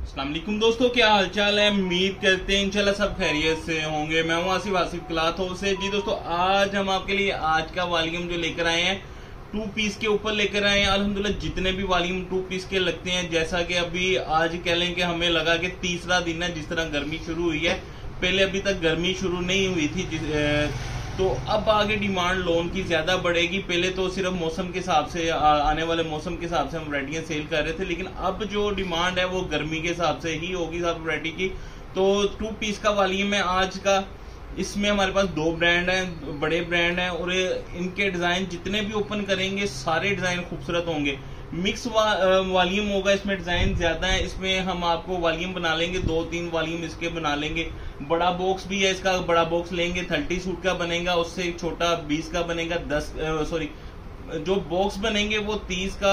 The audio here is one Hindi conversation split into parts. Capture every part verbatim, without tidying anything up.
अस्सलाम वालेकुम दोस्तों, क्या हालचाल है। उम्मीद करते हैं इंशाल्लाह सब खैरियत से होंगे। मैं हूं आसिफ आसिफ क्लाथ से। जी दोस्तों, आज हम आपके लिए आज का वॉल्यूम जो लेकर आए हैं टू पीस के ऊपर लेकर आए हैं। अल्हम्दुलिल्लाह जितने भी वॉल्यूम टू पीस के लगते हैं, जैसा कि अभी आज कह लें कि हमें लगा कि तीसरा दिन है जिस तरह गर्मी शुरू हुई है। पहले अभी तक गर्मी शुरू नहीं हुई थी जिस, तो अब आगे डिमांड लोन की ज्यादा बढ़ेगी। पहले तो सिर्फ मौसम के हिसाब से आ, आने वाले मौसम के हिसाब से हम वैरायटियां सेल कर रहे थे, लेकिन अब जो डिमांड है वो गर्मी के हिसाब से ही होगी सब वैरायटी की। तो टू पीस का वॉल्यूम है आज का। इसमें हमारे पास दो ब्रांड हैं, बड़े ब्रांड हैं, और इनके डिजाइन जितने भी ओपन करेंगे सारे डिजाइन खूबसूरत होंगे। मिक्स वॉल्यूम होगा, इसमें डिजाइन ज्यादा है। इसमें हम आपको वॉल्यूम बना लेंगे, दो तीन वॉल्यूम इसके बना लेंगे। बड़ा बॉक्स भी है इसका, बड़ा बॉक्स लेंगे थर्टी सूट का बनेगा, उससे छोटा बीस का बनेगा। दस सॉरी जो बॉक्स बनेंगे वो तीस का,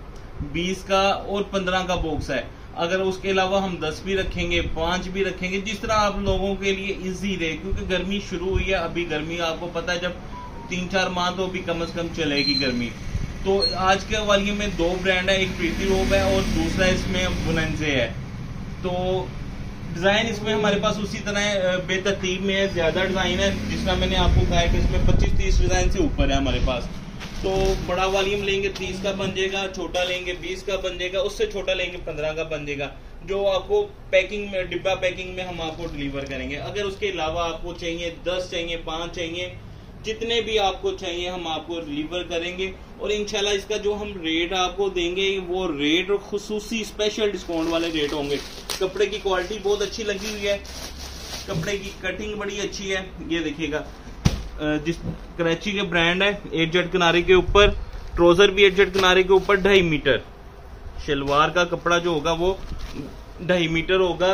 बीस का और पंद्रह का बॉक्स है। अगर उसके अलावा हम दस भी रखेंगे, पांच भी रखेंगे, जिस तरह आप लोगों के लिए इजी रहे, क्योंकि गर्मी शुरू हुई है। अभी गर्मी आपको पता है, जब तीन चार माह तो अभी कम से कम चलेगी गर्मी। तो आज के वॉल्यूम में दो ब्रांड है, एक प्रीटी रोब है और दूसरा इसमें बोरांजे है। तो डिजाइन इसमें हमारे पास उसी तरह बेतरतीब में है, ज्यादा डिजाइन है। जिस तरह मैंने आपको कहा है कि इसमें पच्चीस तीस डिजाइन से ऊपर है हमारे पास। तो बड़ा वॉल्यूम लेंगे तीस का बन जाएगा, छोटा लेंगे बीस का बन जाएगा, उससे छोटा लेंगे पंद्रह का बन जाएगा, जो आपको पैकिंग में, डिब्बा पैकिंग में हम आपको डिलीवर करेंगे। अगर उसके अलावा आपको चाहिए दस चाहिए, पांच चाहिए, जितने भी आपको चाहिए हम आपको डिलीवर करेंगे। और इंशाल्लाह इसका जो हम रेट आपको देंगे वो रेट खुसूसी स्पेशल डिस्काउंट वाले रेट होंगे। कपड़े की क्वालिटी बहुत अच्छी लगी हुई है, कपड़े की कटिंग बड़ी अच्छी है। ये देखिएगा, जिस कराची के ब्रांड है, एट जट किनारे के ऊपर, ट्राउजर भी एट जट किनारे के ऊपर, ढाई मीटर शलवार का कपड़ा जो होगा वो ढाई मीटर होगा।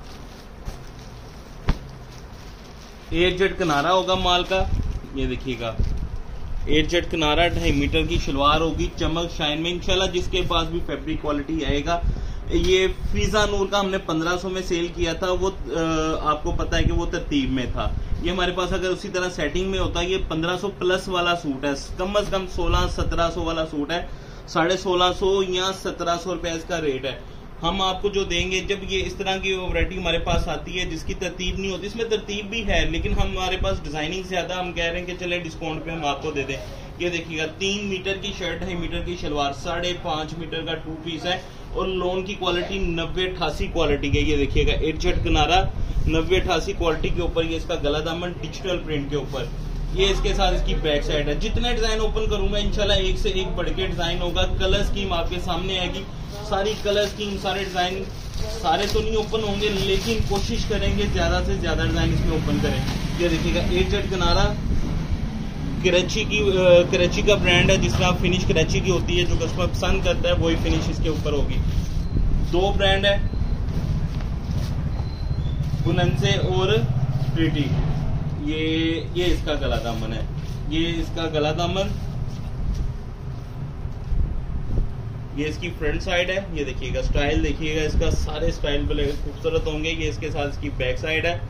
एट जट किनारा होगा माल का, ये देखिएगा एट जट किनारा, ढाई मीटर की शलवार होगी, चमक शाइन में इंशाल्लाह। जिसके पास भी फैब्रिक क्वालिटी आएगा। ये फीजा नूर का हमने पंद्रह सौ में सेल किया था, वो आ, आपको पता है कि वो तरतीब में था। ये हमारे पास अगर उसी तरह सेटिंग में होता है, ये पंद्रह सौ प्लस वाला सूट है, कम से कम सोलह सत्रह सौ वाला सूट है। साढ़े सोलह सौ या सत्रह सौ रुपए इसका रेट है। हम आपको जो देंगे, जब ये इस तरह की वैरायटी हमारे पास आती है जिसकी तरतीब नहीं होती, इसमें तरतीब भी है लेकिन हमारे पास डिजाइनिंग ज्यादा, हम कह रहे हैं कि चले डिस्काउंट पे हम आपको दे दें। ये देखिएगा, तीन मीटर की शर्ट, ढाई मीटर की शलवार, साढ़े पांच मीटर का टू पीस है, और लोन की क्वालिटी नब्बे अठासी क्वालिटी की। ये देखिएगा, एट जट किनारा नब्बे अठासी क्वालिटी के ऊपर, ये इसका गला दामन डिजिटल प्रिंट के ऊपर। ये इसके साथ इसकी बैक साइड है। जितने डिजाइन ओपन करूंगा इंशाल्लाह एक से एक बढ़ के डिजाइन होगा। कलर स्कीम आपके सामने आएगी, सारी कलर स्कीम, सारे डिजाइन, सारे तो नहीं ओपन होंगे लेकिन कोशिश करेंगे ज्यादा से ज्यादा डिजाइन इसमें ओपन करें। ये देखिएगा, एट जट किनारा कराची की, कराची का ब्रांड है। जिस तरह फिनिश कराची की होती है, जो कस्टमर पसंद करता है वही फिनिश इसके ऊपर होगी। दो ब्रांड है, बोरांजे और प्रीटी। ये ये इसका गला दामन है, ये इसका गला दामन, ये इसकी फ्रंट साइड है। ये देखिएगा, स्टाइल देखिएगा इसका, सारे स्टाइल बड़े खूबसूरत होंगे। ये इसके साथ इसकी बैक साइड है,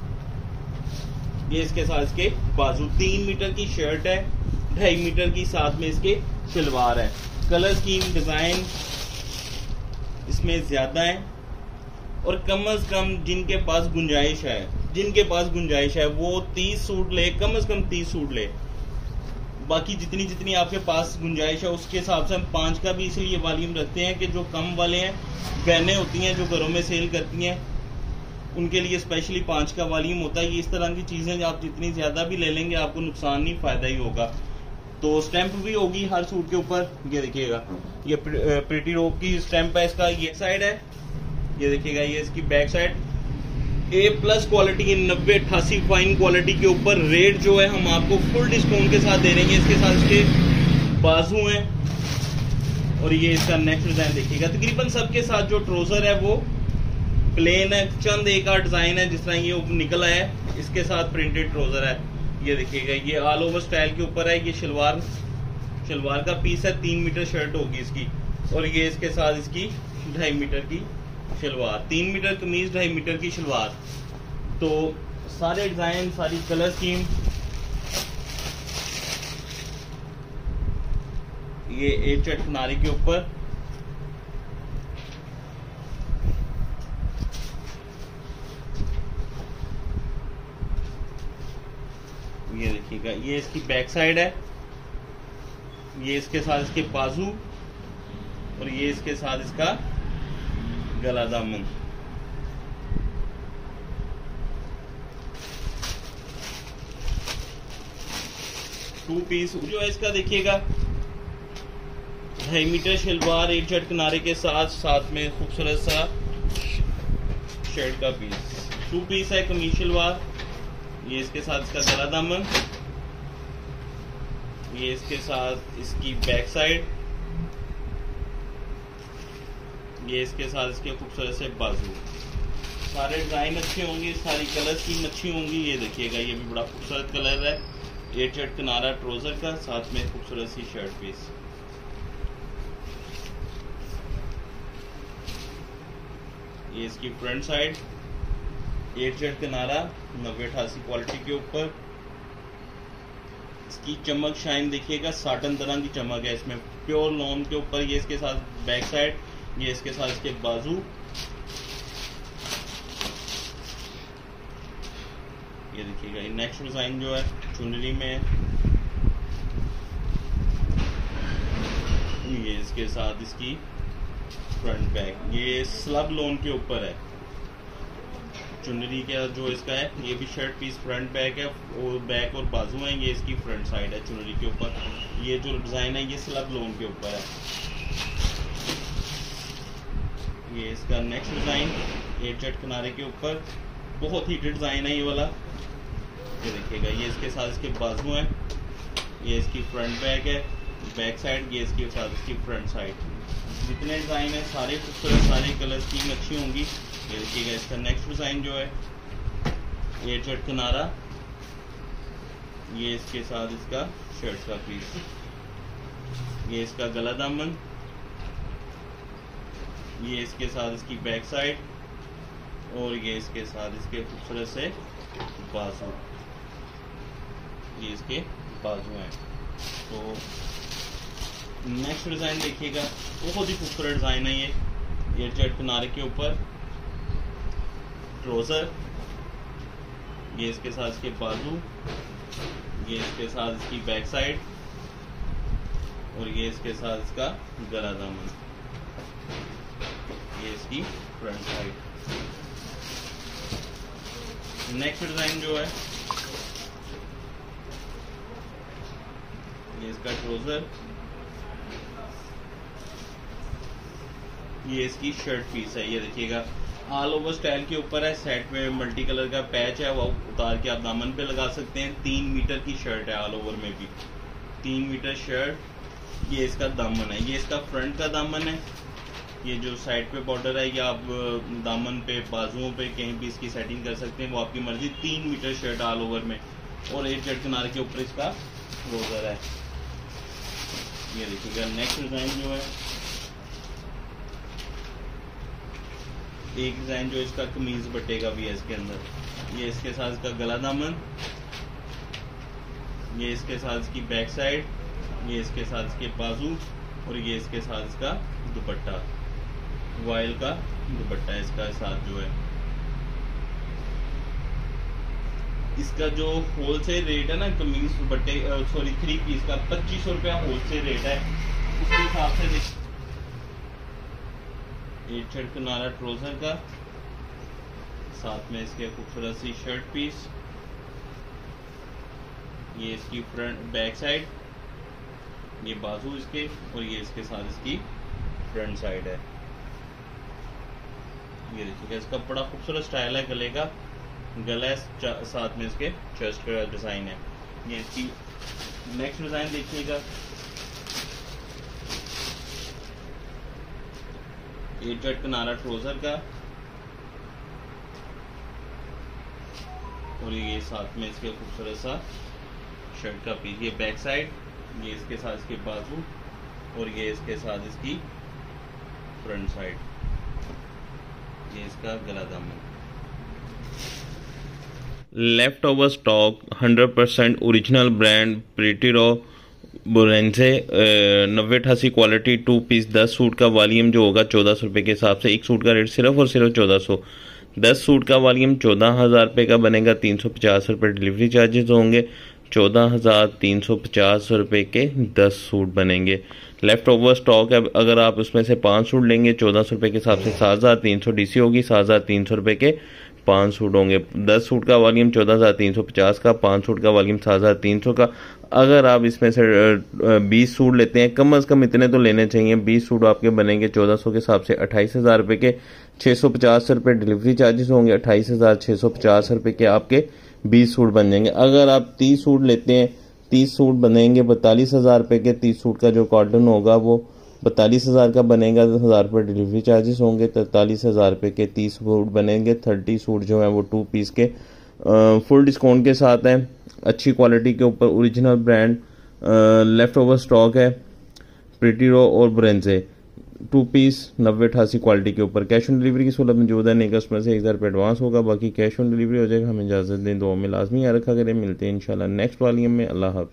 ये इसके साथ इसके बाजू। तीन मीटर की शर्ट है, ढाई मीटर की साथ में इसके शलवार है। कलर स्कीम, डिजाइन इसमें ज्यादा है, और कम से कम जिनके पास गुंजाइश है, जिनके पास गुंजाइश है वो तीस सूट ले, कम से कम तीस सूट ले। बाकी जितनी जितनी आपके पास गुंजाइश है उसके हिसाब से हम पांच का भी इसलिए वॉल्यूम रखते हैं कि जो कम वाले हैं, बहनें होती हैं जो घरों में सेल करती हैं, उनके लिए स्पेशली पांच का वॉल्यूम होता है। ये इस तरह की चीजें आप जितनी ज्यादा भी ले लेंगे आपको नुकसान नहीं, फायदा ही होगा। तो स्टैंप भी होगी हर सूट के ऊपर। ये देखिएगा, ये प्रीटी रोब की स्टैंप है, इसका ये साइड है। ये देखिएगा, ये इसकी back side, A plus quality की नब्बे अट्ठासी फाइन क्वालिटी के ऊपर। रेट जो है हम आपको फुल डिस्काउंट के साथ दे रहे हैं। इसके साथ इसके बाजू हैं, और ये इसका नेक्स्ट डिजाइन देखिएगा। तकरीबन सबके साथ जो ट्राउजर है वो प्लेन है, चंद एक आध डिजाइन है जिस तरह ये निकला है, इसके साथ प्रिंटेड ट्राउजर है। ये देखिएगा, ये ऑल ओवर स्टाइल के ऊपर है। ये शलवार, शलवार का पीस है, तीन मीटर शर्ट होगी इसकी, और ये इसके साथ इसकी ढाई मीटर की शलवार, तीन मीटर कमीज, ढाई मीटर की शलवार। तो सारे डिजाइन, सारी कलर स्कीम, ये एट चट किनारे के ऊपर, देखिएगा ये इसकी बैक साइड है, ये इसके साथ इसके बाजू और ये इसके साथ इसका गला दामन। टू पीस जो है इसका देखिएगा ढाई मीटर शलवार एक जट किनारे के साथ, साथ में खूबसूरत सा शर्ट का पीस। टू पीस है कमीज शलवार, ये इसके साथ इसका गला दामन, ये इसके साथ इसकी बैक साइड, ये इसके साथ इसके खूबसूरत से बाजू। सारे डिजाइन अच्छे होंगे, सारी कलर स्कीम अच्छी होंगी। ये देखिएगा ये भी बड़ा खूबसूरत कलर है, एट जट किनारा ट्राउजर का, साथ में खूबसूरत सी शर्ट पीस। ये इसकी फ्रंट साइड, एट जट किनारा नब्बे अठासी क्वालिटी के ऊपर। इसकी चमक शाइन देखिएगा, साटन तरह की चमक है इसमें, प्योर लॉन के ऊपर। ये इसके साथ बैक साइड, ये इसके साथ इसके बाजू। ये देखिएगा ये नेक्स्ट डिजाइन जो है चुनरी में, ये इसके साथ इसकी फ्रंट बैक, ये स्लब लोन के ऊपर है चुनरी का जो इसका है। ये भी शर्ट पीस फ्रंट बैक है, और बैक और बाजू है, ये इसकी फ्रंट साइड है चुनरी के ऊपर। ये जो डिजाइन है ये स्लब लोन के ऊपर है। ये इसका नेक्स्ट डिजाइन एट जट किनारे के ऊपर, बहुत ही डिजाइन है ये वाला। ये देखिएगा ये इसके साथ इसके बाजू हैं, ये इसकी फ्रंट बैक है, बैक साइड, ये इसके साथ इसकी फ्रंट साइड। जितने डिजाइन है सारे खूबसूरत, सारे कलर स्कीम अच्छी होंगी। ये देखिएगा इसका नेक्स्ट डिजाइन जो है एट जट किनारा, ये इसके साथ इसका शर्ट का पीस, ये इसका गला दामन, ये इसके साथ इसकी बैक साइड, और ये इसके साथ इसके खूबसूरत से बाजू। ये इसके बाजू हैं। तो नेक्स्ट डिजाइन देखिएगा, बहुत ही खूबसूरत डिजाइन है ये, एट जट किनारे के ऊपर ट्राउजर, ये इसके साथ इसके बाजू, ये इसके साथ इसकी बैक साइड, और ये इसके साथ इसका गला दामन, ये इसकी फ्रंट साइड। नेक्स्ट डिजाइन जो है ये इसका ट्राउजर, ये इसकी शर्ट पीस है। ये देखिएगा ऑल ओवर स्टाइल के ऊपर है, सेट में मल्टी कलर का पैच है, वो उतार के आप दामन पे लगा सकते हैं। तीन मीटर की शर्ट है, ऑल ओवर में भी तीन मीटर शर्ट। ये इसका दामन है, ये इसका फ्रंट का दामन है। ये जो साइड पे बॉर्डर है, या आप दामन पे बाजुओं पे कहीं भी इसकी सेटिंग कर सकते हैं, वो आपकी मर्जी। तीन मीटर शर्ट ऑल ओवर में, और एक जट किनारे के ऊपर इसका रोजर है। ये देखिएगा नेक्स्ट डिजाइन जो है, एक डिजाइन जो इसका कमीज बट्टे का भी है इसके अंदर। ये इसके साथ इसका गला दामन, ये इसके साथ इसकी बैक साइड, ये इसके साथ इसके बाजू, और ये इसके साथ इसका दुपट्टा, वाइल का दुपट्टा इसका साथ जो है। इसका जो होलसेल रेट है ना कमीज दुपट्टे, सॉरी थ्री पीस का पच्चीस सौ रुपया होलसेल रेट है। उसके हिसाब से देख, एट जट किनारा ट्राउजर का, साथ में इसके खूबसूरत सी शर्ट पीस, ये इसकी फ्रंट बैक साइड, ये बाजू इसके, और ये इसके साथ इसकी फ्रंट साइड है। ये देखिएगा इसका बड़ा खूबसूरत स्टाइल है, गले का गला साथ में इसके चेस्ट का डिजाइन है। ये इसकी नेक्स्ट डिजाइन देखिएगा, एट जट किनारा ट्राउजर का, और ये साथ में इसके खूबसूरत सा शर्ट का पीस। ये बैक साइड, ये इसके साथ इसके बाजू, और ये इसके साथ इसकी फ्रंट साइड, ये इसका गला दामन। Left over stock hundred percent original brand प्रीटी रॉब बोरेंजे नब्बे अठासी क्वालिटी टू पीस दस सूट का वॉल्यूम जो होगा चौदह सौ रुपये के हिसाब से। एक सूट का रेट सिर्फ और सिर्फ चौदह सौ। दस सूट का वॉल्यूम चौदह हज़ार रुपये का बनेगा, तीन सौ पचास रुपये डिलीवरी चार्जेस होंगे। चौदह हज़ार तीन सौ पचास रुपये के दस सूट बनेंगे। लेफ़्ट ओवर स्टॉक है, अगर आप उसमें से पाँच सूट लेंगे चौदह सौ रुपये के हिसाब से सात हज़ार तीन सौ डी सी होगी, सात हज़ार तीन सौ रुपये के पाँच सूट होंगे। दस सूट का वॉल्यूम चौदह हज़ार तीन सौ पचास का, पाँच सूट का वॉल्यूम सात हज़ार तीन सौ का। अगर आप इसमें से बीस सूट लेते हैं, कम अज़ कम इतने तो लेने चाहिए, बीस सूट आपके बनेंगे चौदह सौ के हिसाब से अट्ठाईस हज़ार रुपये के। छः सौ पचास रुपये डिलीवरी चार्जेस होंगे, अट्ठाईस हज़ार छः सौ पचास रुपये के आपके बीस सूट बन जाएंगे। अगर आप तीस सूट लेते हैं, तीस सूट बनेंगे बतालीस हज़ार रुपये के। तीस सूट का जो कॉटन होगा वो बतालीस हज़ार का बनेगा, दस हज़ार रुपये डिलीवरी चार्जेस होंगे, तैंतालीस हज़ार रुपये के तीस सूट बनेंगे। थर्टी सूट जो हैं वो टू पीस के फुल डिस्काउंट के साथ हैं, अच्छी क्वालिटी के ऊपर, original brand, left over stock है, प्रिटी रो और ब्रोंजे टू पीस नब्बे अठासी क्वालिटी के ऊपर। कैश ऑन डिलीवरी की सहूलत मौजूद है, नए कस्टमर से एक हज़ार रुपये एडवांस होगा, बाकी कैश ऑन डिलीवरी हो जाएगा। हमें इजाज़त दें, दुआ में लाजमी याद रखा करें। मिलते हैं इंशाल्लाह नेक्स्ट वॉल्यूम में। अल्लाह हाफ़िज़।